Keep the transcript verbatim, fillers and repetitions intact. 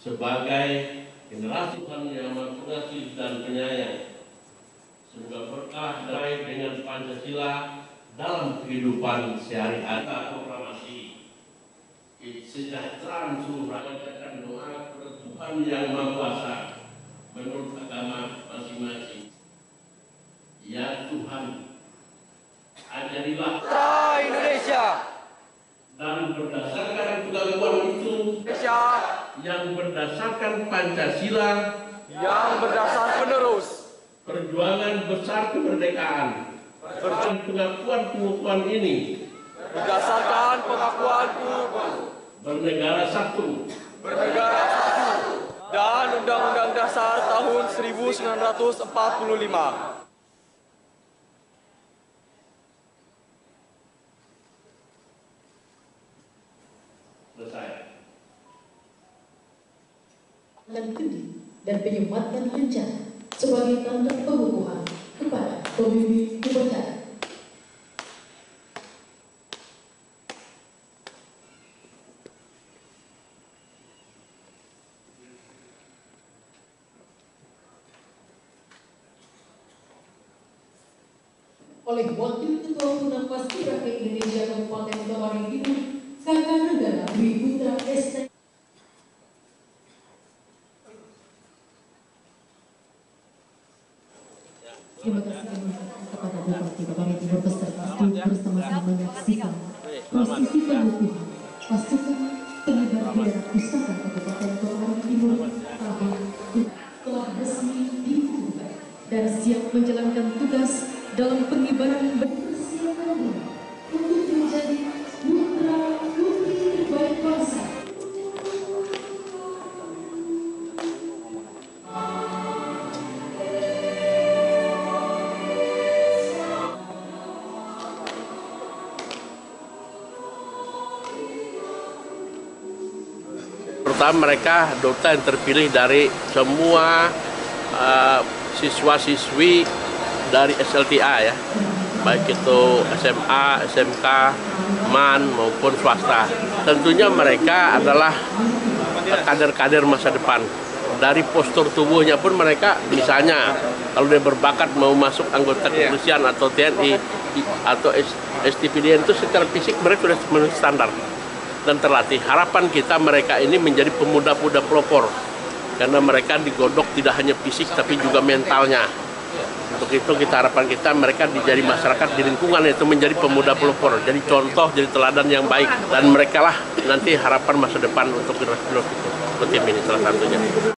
sebagai generasi Tuhan yang Maha Pengasih dan Penyayang. Semoga berkah damai dengan Pancasila dalam kehidupan sehari-hari. Proklamasi kesejahteraan seluruh rakyat dan doa kepada Tuhan yang Maha Kuasa menurut agama masing-masing. Ya Tuhan, ajarilah Indonesia dan berdasarkan pengakuan itu Indonesia yang berdasarkan Pancasila yang berdasar penerus perjuangan besar kemerdekaan. Perjuangan pengakuan-pengakuan ini berdasarkan pengakuanku bernegara satu, bernegara satu dan Undang-Undang Dasar tahun seribu sembilan ratus empat puluh lima. Selesai. Dan kendi dan penyempatan rencana sebagai tanda pengukuhan kepada pemimpin upacara. Oleh Wakil Ketua Himpunan Paskibraka Indonesia Kabupaten Kota Waringin Timur, Kakak Negara Dwi Putra S T. Terima kasih kepada Bupati Kota Waringin Timur beserta tim bersama-sama menyaksikan prosesi pengukuhan pasukan pengibar bendera pusaka Kabupaten Kota Waringin Timur tahun telah resmi dibuka dan siap menjalankan tugas dalam pengibaran berpersiapan untuk menjadi putra putri terbaik bangsa. Pertama, mereka duta yang terpilih dari semua uh, siswa-siswi dari S L T A ya, baik itu S M A, S M K, M A N maupun swasta. Tentunya mereka adalah kader-kader masa depan. Dari postur tubuhnya pun mereka, misalnya kalau dia berbakat mau masuk anggota kepolisian atau T N I atau S T P D N itu secara fisik mereka sudah memenuhi standar dan terlatih. Harapan kita mereka ini menjadi pemuda-pemuda pelopor karena mereka digodok tidak hanya fisik tapi juga mentalnya. Untuk itu kita harapan kita mereka dijadi masyarakat di lingkungan itu menjadi pemuda pelopor, jadi contoh, jadi teladan yang baik, dan mereka lah nanti harapan masa depan untuk generasi penerus itu. Tim ini salah satunya.